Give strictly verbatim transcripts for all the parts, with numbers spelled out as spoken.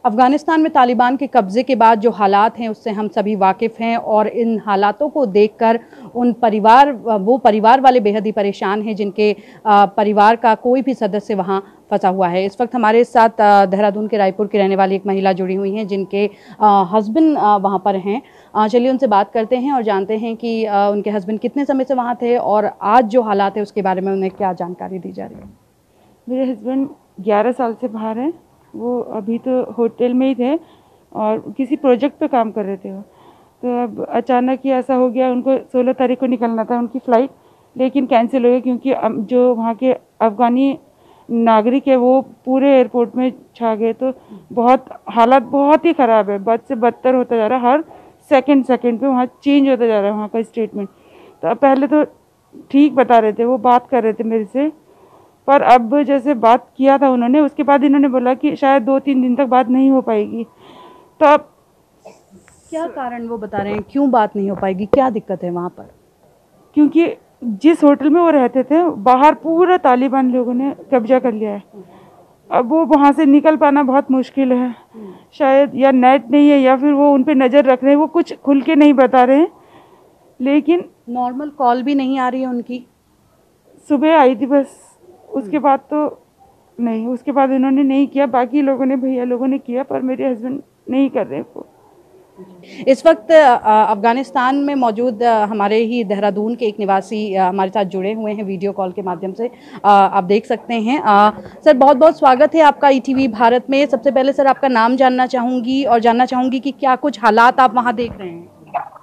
अफगानिस्तान में तालिबान के कब्जे के बाद जो हालात हैं उससे हम सभी वाकिफ़ हैं और इन हालातों को देखकर उन परिवार वो परिवार वाले बेहद ही परेशान हैं जिनके परिवार का कोई भी सदस्य वहाँ फंसा हुआ है। इस वक्त हमारे साथ देहरादून के रायपुर की रहने वाली एक महिला जुड़ी हुई हैं जिनके हस्बैंड वहाँ पर हैं। चलिए उनसे बात करते हैं और जानते हैं कि उनके हस्बैंड कितने समय से वहाँ थे और आज जो हालात है उसके बारे में उन्हें क्या जानकारी दी जा रही है। मेरे हस्बैंड ग्यारह साल से बाहर हैं। वो अभी तो होटल में ही थे और किसी प्रोजेक्ट पे काम कर रहे थे। वो तो अब अचानक ही ऐसा हो गया, उनको सोलह तारीख को निकलना था उनकी फ़्लाइट, लेकिन कैंसिल हो गई क्योंकि जो वहाँ के अफ़गानी नागरिक है वो पूरे एयरपोर्ट में छा गए। तो बहुत हालात बहुत ही ख़राब है, बद से बदतर होता जा रहा है। हर सेकंड सेकंड पे वहाँ चेंज होता जा रहा है वहाँ का स्टेटमेंट। तो अब पहले तो ठीक बता रहे थे, वो बात कर रहे थे मेरे से, पर अब जैसे बात किया था उन्होंने उसके बाद इन्होंने बोला कि शायद दो तीन दिन तक बात नहीं हो पाएगी। तो अब क्या कारण वो बता रहे हैं, क्यों बात नहीं हो पाएगी, क्या दिक्कत है वहाँ पर? क्योंकि जिस होटल में वो रहते थे बाहर पूरा तालिबान लोगों ने कब्जा कर लिया है। अब वो वहाँ से निकल पाना बहुत मुश्किल है। शायद या नेट नहीं है या फिर वो उन पर नज़र रख रहे हैं, वो कुछ खुल के नहीं बता रहे हैं। लेकिन नॉर्मल कॉल भी नहीं आ रही है उनकी? सुबह आई थी बस, उसके बाद तो नहीं, उसके बाद इन्होंने नहीं किया। बाकी लोगों ने, भैया लोगों ने किया, पर मेरे हस्बैंड नहीं कर रहे वो। इस वक्त अफगानिस्तान में मौजूद हमारे ही देहरादून के एक निवासी हमारे साथ जुड़े हुए हैं वीडियो कॉल के माध्यम से, आप देख सकते हैं। सर बहुत बहुत स्वागत है आपका ईटीवी भारत में। सबसे पहले सर आपका नाम जानना चाहूँगी और जानना चाहूँगी कि क्या कुछ हालात आप वहाँ देख रहे हैं?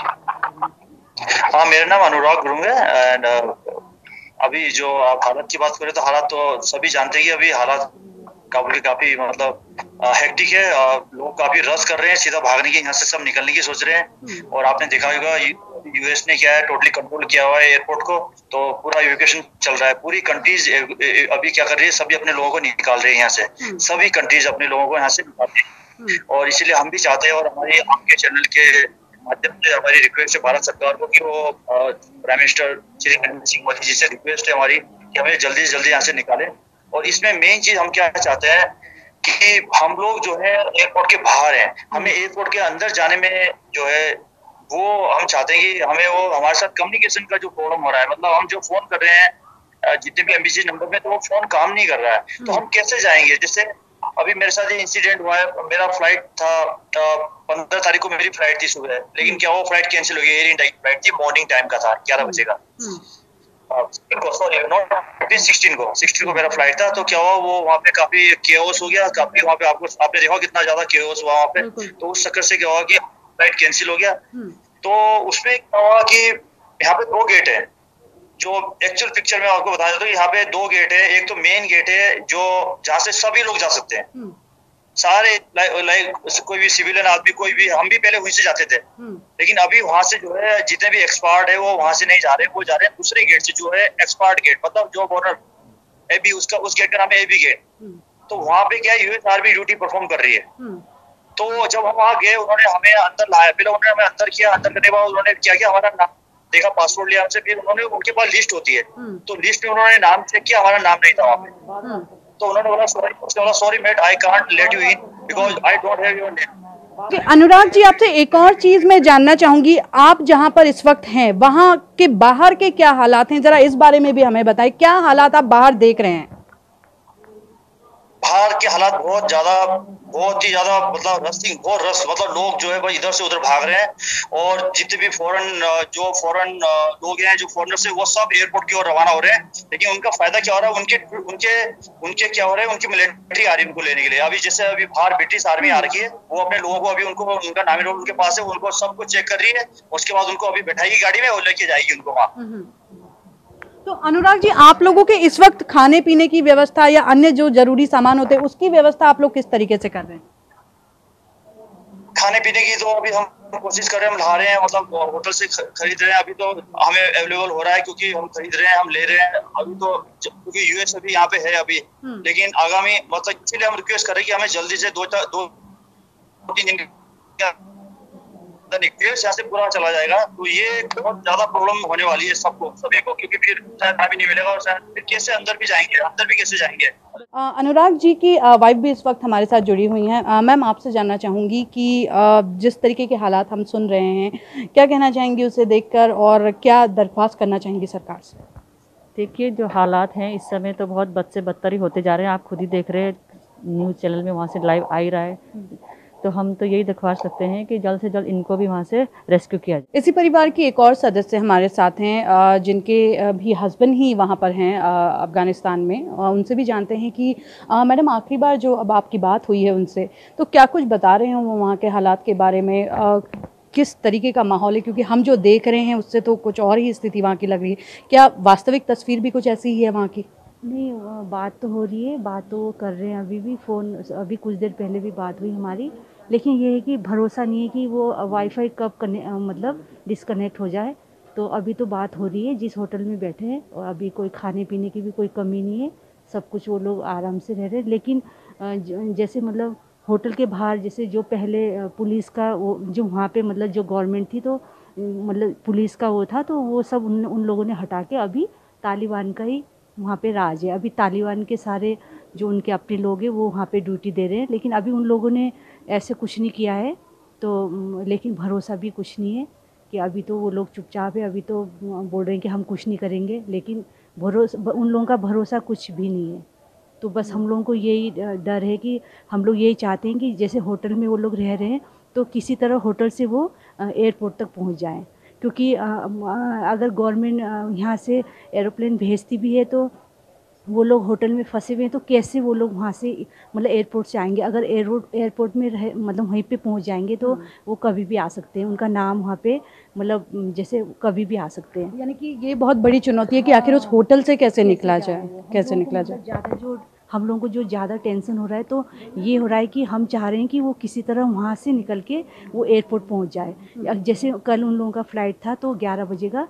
हाँ, मेरा नाम अनुराग गुरुंग है एंड अभी जो आप हालात की बात करें तो हालात तो सभी जानते हैं कि अभी हालात काफी काफी मतलब हेक्टिक है। लोग काफी रश कर रहे हैं, सीधा भागने की, यहाँ से सब निकलने की सोच रहे हैं। और आपने देखा होगा यूएस ने क्या है, टोटली कंट्रोल किया हुआ है एयरपोर्ट को, तो पूरा इवैक्यूएशन चल रहा है। पूरी कंट्रीज अभी क्या कर रही है, सभी अपने लोगों को निकाल रहे हैं यहाँ से, सभी कंट्रीज अपने लोगों को यहाँ से निकाल रही है। और इसीलिए हम भी चाहते हैं और हमारे आपके चैनल के माध्यम से हमारी रिक्वेस्ट है भारत सरकार को कि वो प्राइम मिनिस्टर श्री नरेंद्र सिंह मोदी जी से रिक्वेस्ट है हमारी कि हमें जल्दी से जल्दी यहाँ से निकालें। और इसमें मेन चीज हम क्या चाहते हैं कि हम लोग जो है एयरपोर्ट के बाहर हैं, हमें एयरपोर्ट के अंदर जाने में जो है वो हम चाहते हैं कि हमें वो हमारे साथ कम्युनिकेशन का जो प्रॉब्लम हो रहा है, मतलब हम जो फोन कर रहे हैं जितने भी एम्बेसी नंबर में, तो वो फोन काम नहीं कर रहा है। तो हम कैसे जाएंगे? जैसे अभी मेरे साथ ये इंसिडेंट हुआ है, मेरा फ्लाइट था पंद्रह तारीख को मेरी फ्लाइट थी सुबह, लेकिन क्या वो फ्लाइट कैंसिल हो गई। एयर इंडिया की फ्लाइट थी, मॉर्निंग टाइम का था, ग्यारह बजे का, सॉरी नॉट सिक्सटीन को सिक्सटीन को मेरा फ्लाइट था। तो क्या हुआ, वो वहाँ पे काफी केओस हो गया, काफी वहाँ पे आपको आपने देखा कितना ज्यादा केओस हुआ वहाँ पे। तो उस चक्कर से क्या हुआ कि फ्लाइट कैंसिल हो गया। तो उसमें क्या हुआ कि यहाँ पे दो गेट है, जो एक्चुअल पिक्चर में आपको बता देता हूँ। यहाँ पे दो गेट है, एक तो मेन गेट है जो जहाँ से सभी लोग जा सकते हैं, सारे लाइक कोई भी सिविलियन आदमी, कोई भी, हम भी पहले वहीं से जाते थे, लेकिन अभी वहां से जो है जितने भी एक्सपर्ट है वो वहां से नहीं जा रहे, वो जा रहे हैं दूसरे गेट से, जो है एक्सपर्ट गेट, मतलब जो बॉर्डर ए बी, उसका उस गेट का नाम है ए बी गेट। तो वहां पे क्या है, यूएस आर्मी ड्यूटी परफॉर्म कर रही है। तो जब हम वहां गए, उन्होंने हमें अंदर लाया, पहले उन्होंने हमें अंदर किया, अंदर करने के बाद उन्होंने क्या किया, हमारा नाम देखा, पासपोर्ट लिया हमसे, फिर उन्होंने, उनके पास लिस्ट होती है, तो लिस्ट में उन्होंने नाम चेक किया, हमारा नाम नहीं था वहाँ पे। तो उन्होंने बोला सॉरी, उसने बोला sorry mate, I can't let you in because I don't have your name. Anurag ji, आपसे एक और चीज मैं जानना चाहूंगी, आप जहां पर इस वक्त हैं वहां के बाहर के क्या हालात हैं, जरा इस बारे में भी हमें बताएं, क्या हालात आप बाहर देख रहे हैं? बाहर के हालात बहुत ज्यादा, बहुत ही ज्यादा, मतलब रस्टिंग, बहुत रस, मतलब लोग जो है भाई इधर से उधर भाग रहे हैं। और जितने भी फॉरेन जो फॉरेन लोग हैं, जो फॉरेनर्स हैं, वो सब एयरपोर्ट की ओर रवाना हो रहे हैं। लेकिन उनका फायदा क्या हो रहा है, उनके उनके उनके क्या हो रहा है, उनकी मिलिट्री आ रही है उनको लेने के लिए। अभी जैसे अभी बाहर ब्रिटिश आर्मी आ रखी है, वो अपने लोगों को अभी उनको, उनका नामी रोल उनके पास है, उनको सबको चेक कर रही है, उसके बाद उनको अभी बैठाएगी गाड़ी में और लेके जाएगी उनको वहाँ। तो अनुराग जी, आप लोगों के इस वक्त खाने पीने की व्यवस्था या अन्य जो जरूरी सामान होते हैं उसकी व्यवस्था आप लोग किस तरीके से कर रहे हैं? खाने पीने की तो अभी हम कोशिश कर रहे हैं, हम ला रहे हैं, मतलब होटल से खरीद रहे हैं। अभी तो हमें अवेलेबल हो रहा है क्योंकि हम खरीद रहे हैं, हम ले रहे हैं अभी तो, क्योंकि यूएस अभी यहाँ पे है अभी, लेकिन आगामी, मतलब इसीलिए हम रिक्वेस्ट कर रहे हैं कि हमें जल्दी से दो दो तीन दिन अंदर निकलती है, यहाँ से पूरा चला जाएगा। तो ये बहुत ज्यादा प्रॉब्लम होने वाली है सबको, सभी को, क्योंकि फिर शायद भी नहीं मिलेगा और शायद फिर कैसे अंदर भी जाएंगे, अंदर भी कैसे जाएंगे। अनुराग जी की वाइफ भी इस वक्त हमारे साथ जुड़ी हुई हैं। मैम, आपसे जानना चाहूँगी कि आ, जिस तरीके के हालात हम सुन रहे हैं, क्या कहना चाहेंगी उसे देखकर और क्या दरख्वास्त करना चाहेंगी सरकार से? देखिए, जो हालात हैं इस समय तो बहुत बद से बदतर ही होते जा रहे हैं। आप खुद ही देख रहे हैं, न्यूज़ चैनल में वहाँ से लाइव आ ही रहा है। तो हम तो यही दरख्वास्त करते हैं कि जल्द से जल्द इनको भी वहाँ से रेस्क्यू किया जाए। इसी परिवार की एक और सदस्य हमारे साथ हैं जिनके भी हस्बैंड ही वहाँ पर हैं अफ़गानिस्तान में। उनसे भी जानते हैं कि मैडम, आखिरी बार जो अब आपकी बात हुई है उनसे, तो क्या कुछ बता रहे हैं वो वहाँ के हालात के बारे में, आ, किस तरीके का माहौल है? क्योंकि हम जो देख रहे हैं उससे तो कुछ और ही स्थिति वहाँ की लग रही है। क्या वास्तविक तस्वीर भी कुछ ऐसी ही है वहाँ की? नहीं, बात तो हो रही है, बात तो कर रहे हैं अभी भी। फ़ोन अभी कुछ देर पहले भी बात हुई हमारी, लेकिन ये है कि भरोसा नहीं है कि वो वाईफाई कब कने मतलब डिस्कनेक्ट हो जाए। तो अभी तो बात हो रही है जिस होटल में बैठे हैं, और अभी कोई खाने पीने की भी कोई कमी नहीं है, सब कुछ वो लोग आराम से रह रहे हैं। लेकिन जैसे मतलब होटल के बाहर जैसे जो पहले पुलिस का वो जो वहाँ पे मतलब जो गवर्नमेंट थी, तो मतलब पुलिस का वो था, तो वो सब उन उन लोगों ने हटा के अभी तालिबान का ही वहाँ पे राज है। अभी तालिबान के सारे जो उनके अपने लोग हैं वो वहाँ पे ड्यूटी दे रहे हैं, लेकिन अभी उन लोगों ने ऐसे कुछ नहीं किया है। तो लेकिन भरोसा भी कुछ नहीं है कि अभी तो वो लोग चुपचाप है, अभी तो बोल रहे हैं कि हम कुछ नहीं करेंगे, लेकिन भरोसा उन लोगों का भरोसा कुछ भी नहीं है। तो बस हम लोगों को यही डर है कि हम लोग यही चाहते हैं कि जैसे होटल में वो लोग रह रहे हैं, तो किसी तरह होटल से वो एयरपोर्ट तक पहुँच जाएँ। क्योंकि अगर गवर्नमेंट यहाँ से एरोप्लेन भेजती भी है तो वो लोग होटल में फंसे हुए हैं, तो कैसे वो लोग वहाँ से मतलब एयरपोर्ट से आएंगे? अगर एयरपोर्ट एयरपोर्ट में रह मतलब वहीं पे पहुँच जाएंगे तो वो कभी भी आ सकते हैं, उनका नाम वहाँ पे मतलब जैसे कभी भी आ सकते हैं। यानी कि ये बहुत बड़ी चुनौती है कि आखिर उस होटल से कैसे निकला जाए, कैसे निकला जाए। ज़्यादा जो हम लोगों को जो ज़्यादा टेंशन हो रहा है, तो ये हो रहा है कि हम चाह रहे हैं कि वो किसी तरह वहाँ से निकल के वो एयरपोर्ट पहुँच जाए। जैसे कल उन लोगों का फ़्लाइट था तो ग्यारह बजे का,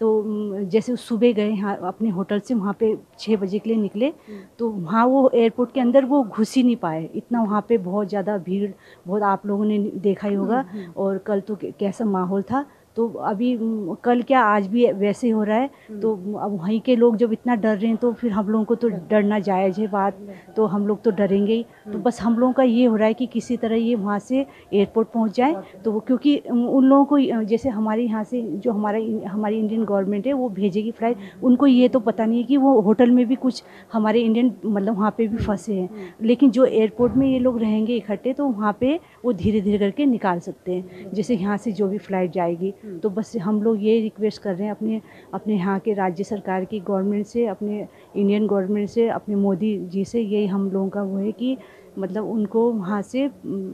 तो जैसे सुबह गए यहाँ अपने होटल से, वहाँ पे छः बजे के लिए निकले, तो वहाँ वो एयरपोर्ट के अंदर वो घुस ही नहीं पाए, इतना वहाँ पे बहुत ज़्यादा भीड़, बहुत आप लोगों ने देखा ही होगा। और कल तो कैसा माहौल था। तो अभी कल क्या आज भी वैसे हो रहा है। तो अब वहीं के लोग जब इतना डर रहे हैं तो फिर हम लोगों को तो डरना जायज़ है बात, तो हम लोग तो डरेंगे ही। तो बस हम लोगों का ये हो रहा है कि किसी तरह ये वहाँ से एयरपोर्ट पहुँच जाए। तो वो क्योंकि उन लोगों को जैसे हमारे यहाँ से जो हमारा हमारी इंडियन गवर्नमेंट है वो भेजेगी फ़्लाइट, उनको ये तो पता नहीं है कि वो होटल में भी कुछ हमारे इंडियन मतलब वहाँ पर भी फंसे हैं। लेकिन जो एयरपोर्ट में ये लोग रहेंगे इकट्ठे, तो वहाँ पर वो धीरे धीरे करके निकाल सकते हैं, जैसे यहाँ से जो भी फ़्लाइट जाएगी। तो बस हम लोग ये रिक्वेस्ट कर रहे हैं अपने अपने यहाँ के राज्य सरकार की गवर्नमेंट से, अपने इंडियन गवर्नमेंट से, अपने मोदी जी से, यही हम लोगों का वो है कि मतलब उनको वहाँ से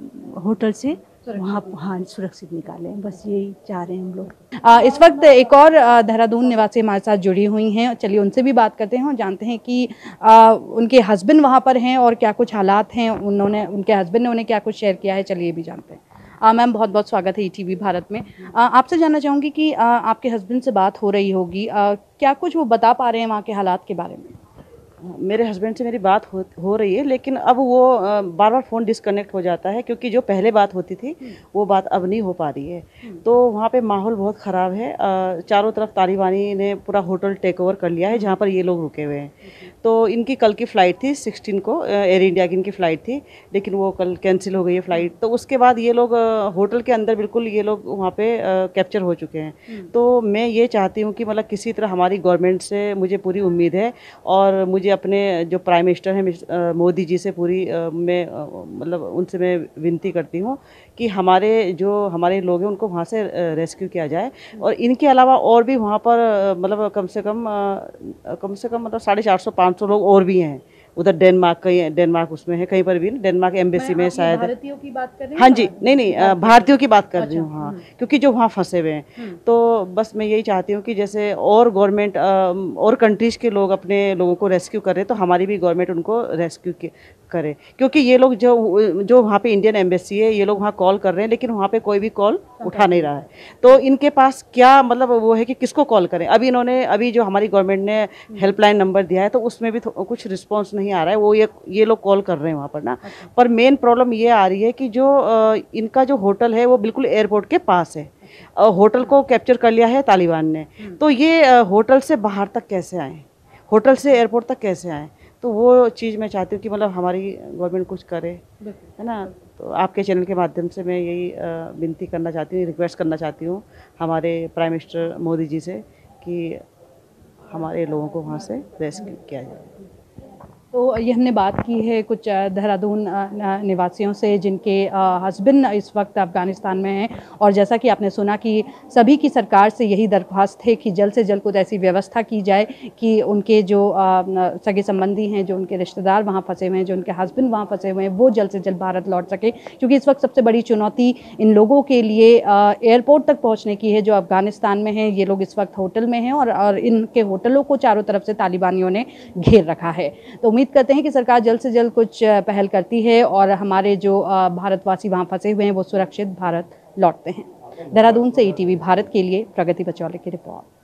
होटल से वहाँ हाँ सुरक्षित निकालें। बस यही चाह रहे हैं हम लोग। इस वक्त एक और देहरादून निवासी हमारे साथ जुड़ी हुई हैं, चलिए उनसे भी बात करते हैं और जानते हैं कि आ, उनके हस्बैंड वहाँ पर हैं और क्या कुछ हालात हैं, उन्होंने उनके हस्बैंड ने उन्हें क्या कुछ शेयर किया है। चलिए भी जानते हैं। मैम, बहुत बहुत स्वागत है ईटीवी भारत में। आ, आपसे जानना चाहूँगी कि आ, आपके हस्बैंड से बात हो रही होगी, आ, क्या कुछ वो बता पा रहे हैं वहाँ के हालात के बारे में? मेरे हस्बैंड से मेरी बात हो हो रही है, लेकिन अब वो बार बार फ़ोन डिस्कनेक्ट हो जाता है, क्योंकि जो पहले बात होती थी वो बात अब नहीं हो पा रही है। तो वहाँ पे माहौल बहुत ख़राब है। चारों तरफ तालिबानी ने पूरा होटल टेक ओवर कर लिया है जहाँ पर ये लोग रुके हुए हैं। तो इनकी कल की फ़्लाइट थी सिक्सटीन को, एयर इंडिया की इनकी फ़्लाइट थी, लेकिन वो कल कैंसिल हो गई है फ़्लाइट। तो उसके बाद ये लोग होटल के अंदर बिल्कुल ये लोग वहाँ पे कैप्चर हो चुके हैं। तो मैं ये चाहती हूँ कि मतलब किसी तरह हमारी गवर्नमेंट से मुझे पूरी उम्मीद है, और मुझे अपने जो प्राइम मिनिस्टर हैं मोदी जी से पूरी मैं मतलब उनसे मैं विनती करती हूँ कि हमारे जो हमारे लोग हैं उनको वहाँ से रेस्क्यू किया जाए। और इनके अलावा और भी वहाँ पर मतलब कम से कम कम से कम मतलब साढ़े चार सौ पाँच सौ लोग और भी हैं उधर। डेनमार्क कहीं डेनमार्क उसमें है, कहीं पर भी डेनमार्क एम्बेसी में शायद। भारतीयों की बात कर रहे हैं? हाँ जी, नहीं नहीं भारतीयों की बात कर रही हूँ। हाँ, क्योंकि जो वहाँ फंसे हुए हैं। तो बस मैं यही चाहती हूँ कि जैसे और गवर्नमेंट और कंट्रीज़ के लोग अपने लोगों को रेस्क्यू कर रहे हैं, तो हमारी भी गवर्नमेंट उनको रेस्क्यू करे। क्योंकि ये लोग जो जो वहाँ पे इंडियन एम्बेसी है, ये लोग वहाँ कॉल कर रहे हैं, लेकिन वहाँ पे कोई भी कॉल उठा नहीं रहा है। तो इनके पास क्या मतलब वो है कि किसको कॉल करें। अभी इन्होंने अभी जो हमारी गवर्नमेंट ने हेल्पलाइन नंबर दिया है, तो उसमें भी कुछ रिस्पॉन्स नहीं नहीं आ रहा है, वो ये ये लोग कॉल कर रहे हैं वहाँ पर ना। पर मेन प्रॉब्लम ये आ रही है कि जो अ, इनका जो होटल है वो बिल्कुल एयरपोर्ट के पास है। अ, होटल को कैप्चर कर लिया है तालिबान ने, तो ये अ, होटल से बाहर तक कैसे आए, होटल से एयरपोर्ट तक कैसे आए। तो वो चीज़ मैं चाहती हूँ कि मतलब हमारी गवर्नमेंट कुछ करे, है ना। तो आपके चैनल के माध्यम से मैं यही अ, विनती करना चाहती हूँ, रिक्वेस्ट करना चाहती हूँ हमारे प्राइम मिनिस्टर मोदी जी से कि हमारे लोगों को वहाँ से रेस्क्यू किया जाए। तो ये हमने बात की है कुछ देहरादून निवासियों से जिनके हस्बैंड इस वक्त अफ़गानिस्तान में हैं, और जैसा कि आपने सुना कि सभी की सरकार से यही दरख्वास्त है कि जल्द से जल्द कुछ ऐसी व्यवस्था की जाए कि उनके जो सगे संबंधी हैं, जो उनके रिश्तेदार वहाँ फंसे हुए हैं, जो उनके हस्बैंड वहाँ फंसे हुए हैं, वो जल्द से जल्द भारत लौट सके। क्योंकि इस वक्त सबसे बड़ी चुनौती इन लोगों के लिए एयरपोर्ट तक पहुँचने की है, जो अफ़गानिस्तान में है। ये लोग इस वक्त होटल में हैं और, और इनके होटलों को चारों तरफ से तालिबानियों ने घेर रखा है। तो उम्मीद करते हैं कि सरकार जल्द से जल्द कुछ पहल करती है और हमारे जो भारतवासी वहां फंसे हुए हैं वो सुरक्षित भारत लौटते हैं। देहरादून से ई टी वी भारत के लिए प्रगति बचौले की रिपोर्ट।